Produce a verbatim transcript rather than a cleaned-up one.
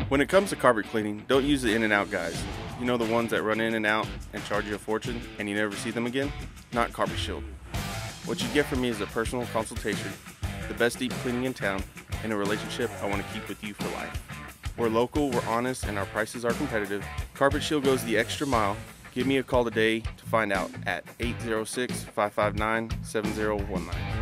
When it comes to carpet cleaning, don't use the in and out guys. You know, the ones that run in and out and charge you a fortune and you never see them again? Not Cshld. What you get from me is a personal consultation, the best deep cleaning in town, and a relationship I want to keep with you for life. We're local, we're honest, and our prices are competitive. Cshld goes the extra mile. Give me a call today to find out at eight zero six, five five nine, seven zero one nine.